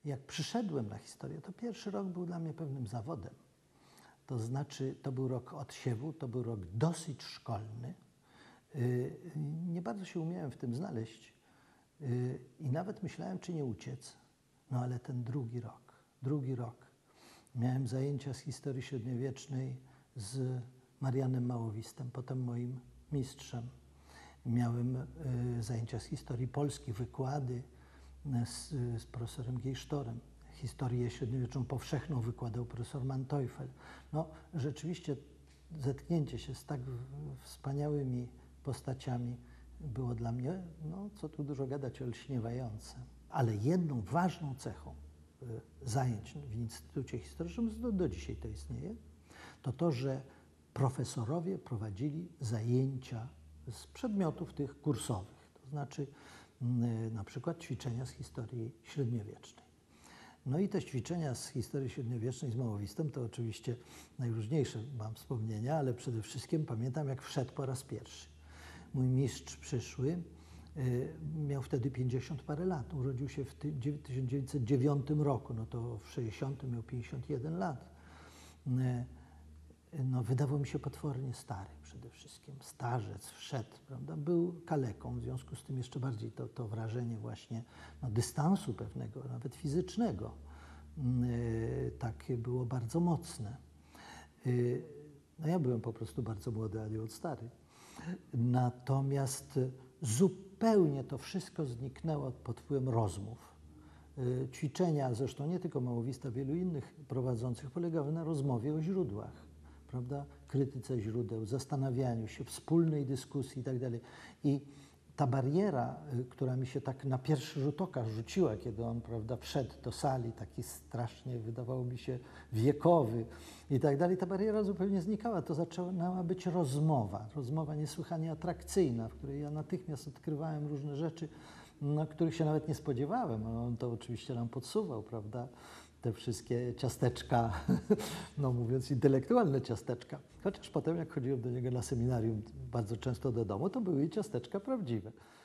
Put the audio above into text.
Jak przyszedłem na historię, to pierwszy rok był dla mnie pewnym zawodem. To znaczy, to był rok odsiewu, to był rok dosyć szkolny. Nie bardzo się umiałem w tym znaleźć i nawet myślałem, czy nie uciec. No ale ten drugi rok. Miałem zajęcia z historii średniowiecznej z Marianem Małowistem, potem moim mistrzem. Miałem zajęcia z historii Polski, wykłady z profesorem Gejsztorem. Historię średniowieczną powszechną wykładał profesor Manteuffel. No, rzeczywiście zetknięcie się z tak wspaniałymi postaciami było dla mnie, no co tu dużo gadać, olśniewające. Ale jedną ważną cechą zajęć w Instytucie Historycznym, do dzisiaj to istnieje, to to, że profesorowie prowadzili zajęcia z przedmiotów tych kursowych, to znaczy na przykład ćwiczenia z historii średniowiecznej. No i te ćwiczenia z historii średniowiecznej z Małowistem to oczywiście najróżniejsze mam wspomnienia, ale przede wszystkim pamiętam, jak wszedł po raz pierwszy. Mój mistrz przyszły miał wtedy 50 parę lat, urodził się w 1909 roku, no to w 60 miał 51 lat. No, wydawał mi się potwornie stary przede wszystkim, starzec, wszedł, prawda? Był kaleką, w związku z tym jeszcze bardziej to wrażenie właśnie no, dystansu pewnego, nawet fizycznego, takie było bardzo mocne. No ja byłem po prostu bardzo młody, a nie od stary. Natomiast zupełnie to wszystko zniknęło pod wpływem rozmów. Ćwiczenia, zresztą nie tylko Małowista, wielu innych prowadzących, polegały na rozmowie o źródłach, prawda? Krytyce źródeł, zastanawianiu się, wspólnej dyskusji itd. I ta bariera, która mi się tak na pierwszy rzut oka rzuciła, kiedy on, prawda, wszedł do sali, taki strasznie, wydawało mi się, wiekowy i tak dalej, ta bariera zupełnie znikała. To zaczęła być rozmowa niesłychanie atrakcyjna, w której ja natychmiast odkrywałem różne rzeczy, no, których się nawet nie spodziewałem. On to oczywiście nam podsuwał, prawda? Te wszystkie ciasteczka, no mówiąc intelektualne ciasteczka. Chociaż potem jak chodziłem do niego na seminarium bardzo często do domu, to były i ciasteczka prawdziwe.